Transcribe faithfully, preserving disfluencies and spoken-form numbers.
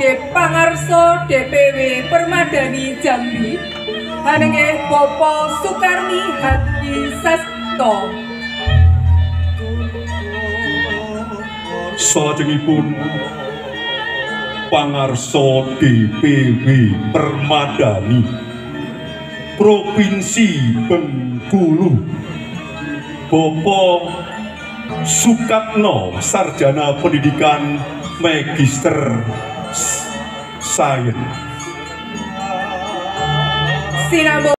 badhe pangarsa D P W Permadani Jambi hanengih Bapak Sukarni Hadi Sasto. Salajengipun pangarsa D P W Permadani Provinsi Bengkulu Bapak Sukatno Sarjana Pendidikan Magister Sains. Sinambo